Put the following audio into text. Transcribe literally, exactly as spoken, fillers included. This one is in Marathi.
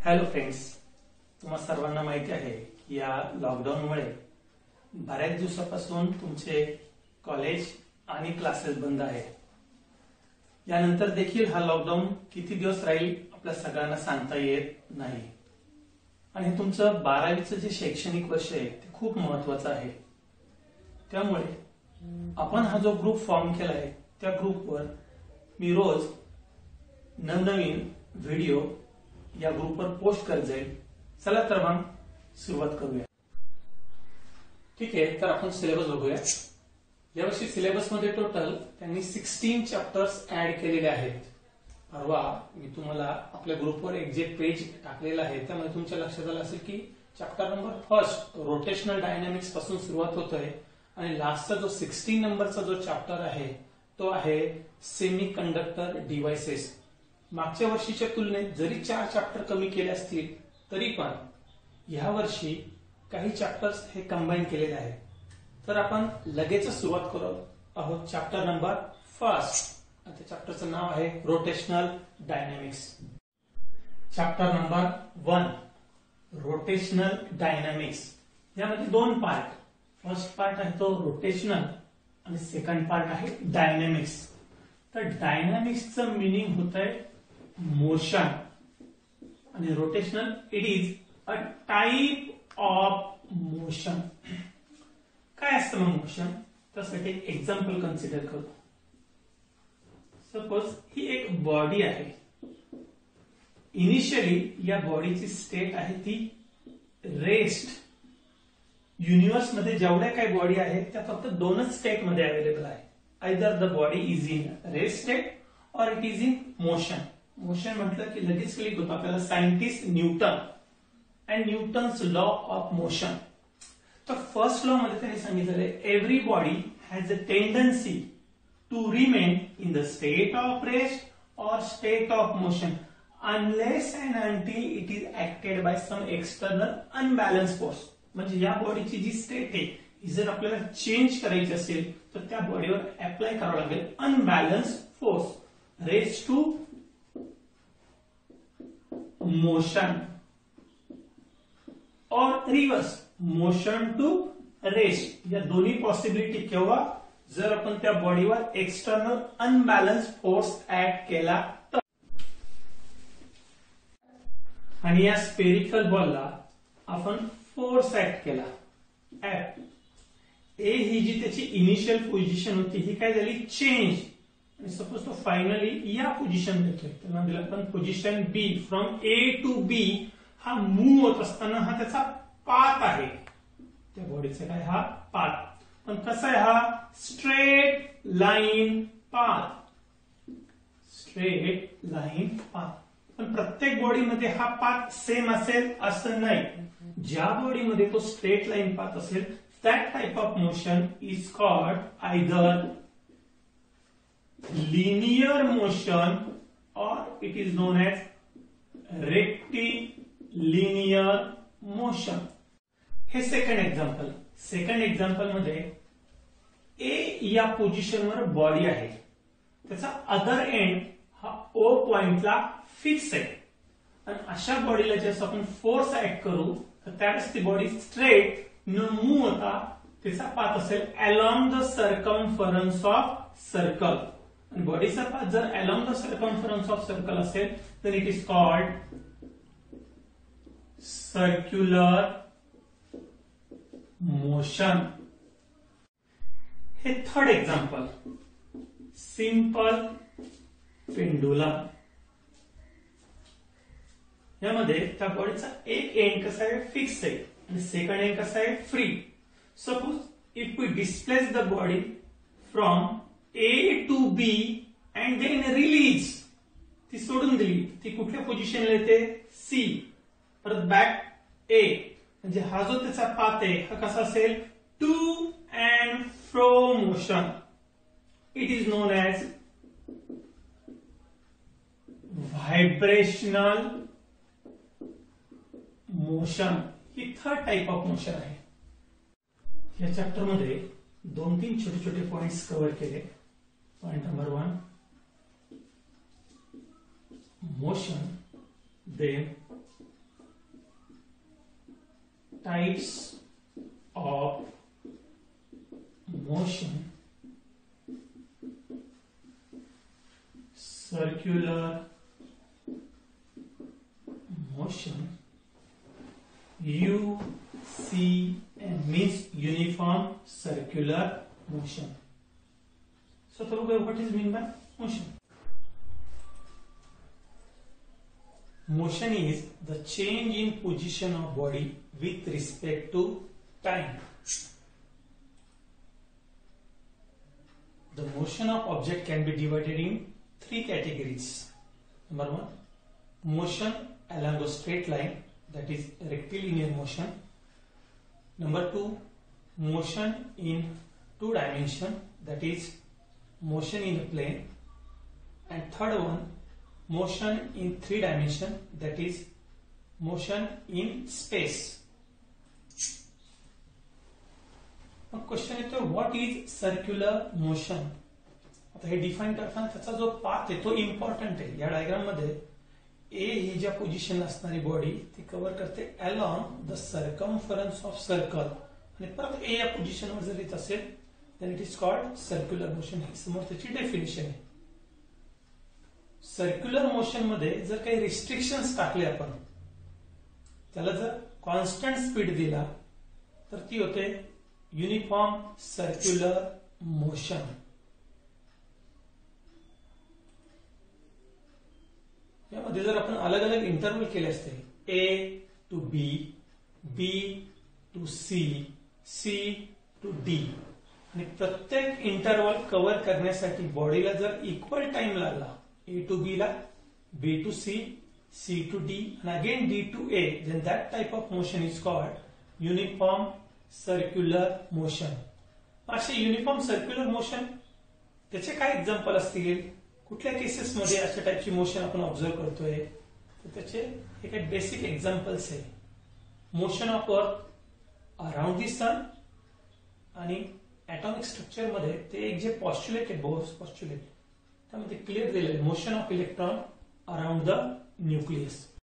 हॅलो फ्रेंड्स, तुम्हा सर्वांना माहिती आहे की या लॉकडाऊनमुळे बऱ्याच दिवसापासून तुमचे कॉलेज आणि क्लासेस बंद आहे. यानंतर देखील हा लॉकडाऊन किती दिवस राहील आपल्या सगळ्यांना सांगता येत नाही. आणि तुमचं बारावीचं जे शैक्षणिक वर्ष आहे ते खूप महत्वाचं आहे. त्यामुळे आपण हा जो ग्रुप फॉर्म केला आहे त्या ग्रुपवर मी रोज नवनवीन व्हिडिओ या ग्रुपवर पोस्ट करत जाईल. चला तर मग सुरुवात करूया. ठीक आहे, तर आपण सिलेबस बघूया. यावर्षी सिलेबस मध्ये टोटल त्यांनी सोळा चॅप्टर्स ऍड केलेले आहेत. परवा मी तुम्हाला आपल्या ग्रुपवर एक जे पेज टाकलेलं आहे त्यामध्ये तुमच्या लक्षात आलं असेल की chapter number first rotational dynamics पासून सुरुवात होतोय आणि लास्टचा जो सोळा नंबरचा जो चॅप्टर आहे तो आहे सेमी कंडक्टर डिव्हाइसेस. मागच्या वर्षीच्या तुलनेत जरी चार चॅप्टर कमी केले असतील तरी पण या वर्षी काही चॅप्टर्स हे कंबाईन केलेले आहेत. तर आपण लगेच सुरुवात करत आहोत चॅप्टर नंबर फर्स्ट. त्या चॅप्टरचं नाव आहे rotational dynamics. Chapter number one rotational dynamics. यामध्ये दोन पार्ट. फर्स्ट पार्ट आहे तो रोटेशनल आणि सेकंड पार्ट आहे डायनॅमिक्स. तर डायनॅमिक्सचं मिनिंग होत आहे मोशन आणि rotational it is a type of motion. काय असतं मग मोशन? त्यासाठी एक एक्झाम्पल कन्सिडर करू. सपोज ही एक बॉडी आहे. इनिशियली या बॉडीची स्टेट आहे ती रेस्ट. युनिव्हर्स मध्ये जेवढ्या काही बॉडी आहेत त्या फक्त दोनच स्टेट मध्ये अवेलेबल आहे. Either the body is in rest state or it is in motion. Motion म्हटलं की लगेच क्लिक होतं आपल्याला scientist Newton and Newton's law of motion. तर फर्स्ट लॉ मध्ये त्यांनी सांगितलेलं आहे every body has a tendency to remain in the state of rest or state of motion unless and until it is acted by some external unbalance force. म्हणजे या बॉडीची जी स्टेट आहे ही जर आपल्याला चेंज करायची असेल तर त्या बॉडीवर अप्लाय करावं लागेल unbalance force rest to motion or reverse motion to rest. या दोन्ही पॉसिबिलिटी केव्हा? जर आपण त्या बॉडीवर एक्सटर्नल अनबॅलन्स फोर्स ऍड केला तर. आणि या स्पेरिकल बॉलला आपण फोर्स ऍड केला एफ. ए ही जी त्याची इनिशियल पोझिशन होती ही काय झाली? चेंज. आणि सपोज तो फायनली या पोझिशन देतोय त्याला दिला आपण position B. From A to B हा मूव्ह होत असताना हा त्याचा पाथ आहे. त्या बॉडीचा काय हा पाथ. पण कसा आहे हा? Straight line path. Straight line path. पण प्रत्येक बॉडीमध्ये हा पाथ सेम असेल असं नाही. ज्या बॉडीमध्ये तो स्ट्रेट लाईन पाथ असेल that type of motion is called either linear motion or it is known as rectilinear motion. हे सेकंड एक्झाम्पल. सेकंड एक्झाम्पल मध्ये ए या पोझिशनवर बॉडी आहे. त्याचा अदर एंड हा ओ पॉइंटला फिक्स आहे. आणि अशा बॉडीला जसं आपण फोर्स ऍड करू तर त्यावेळेस ती बॉडी स्ट्रेट न मूव्ह होता त्याचा पाथ असेल along the circumference of circle. आणि बॉडीचा पाथ जर along the circumference of circle असेल तर it is called circular motion. हे थर्ड एक्झाम्पल सिंपल पेंडुलम. यामध्ये त्या बॉडीचा एक एंड कसा आहे? फिक्स आहे आणि सेकंड एंड कसा आहे? Free. Suppose if we displace the body from A to B and then release. ती सोडून दिली ती कुठल्या पोझिशनला येते? सी. परत बॅक ए. म्हणजे हा जो त्याचा पाथ आहे हा कसा असेल? To and fro motion. It is known as vibrational motion. ही थर्ड टाइप ऑफ मोशन आहे. या चॅप्टर मध्ये दोन तीन छोटे छोटे पॉइंट्स कव्हर केले. Point number one motion, then types of motion: circular motion, U C M means uniform circular motion. So what is mean by motion? Motion is the change in position of body with respect to time. The motion of object can be divided in three categories. Number one, motion along a straight line, that is rectilinear motion. Number two, motion in two dimension, that is motion in a plane. And third one, motion in three dimension, that is motion in space. Now question येतो, what is circular motion? आता हे डिफाइन करताना त्याचा जो पाथ आहे तो इम्पॉर्टंट आहे. या डायग्राम मध्ये ए ही ज्या पोझिशनला असणारी बॉडी ती कव्हर करते along the circumference of circle, आणि परत ए या पोझिशनवर जर येत असेल then it is called circular motion. ही समोर त्याची डेफिनेशन आहे. सर्क्युलर मोशन मध्ये जर काही रिस्ट्रिक्शन्स टाकले आपण, त्याला जर कॉन्स्टंट स्पीड दिला तर ती होते युनिफॉर्म सर्क्युलर मोशन. यामध्ये जर आपण अलग अलग इंटरवल केले असते, A to B, B to C, C to D, आणि प्रत्येक इंटरवल कव्हर करण्यासाठी बॉडीला जर इक्वल टाइम लागला, A to B ला, B to C, C to D, and again D to A, then that type of motion is called uniform circular motion. असे युनिफॉर्म सर्क्युलर मोशन त्याचे काय एक्झाम्पल असतील, कुठल्या केसेस मध्ये अशा टाइपची मोशन आपण ऑब्झर्व करतोय, तर त्याचे हे काही बेसिक एक्झाम्पल्स आहे. Motion of earth around the sun, आणि ऍटॉमिक स्ट्रक्चर मध्ये ते एक जे पॉस्ट्युलेट आहे, बोर्स पॉस्ट्युलेट, त्यामध्ये क्लिअर दिलेलं आहे motion of electron around the nucleus.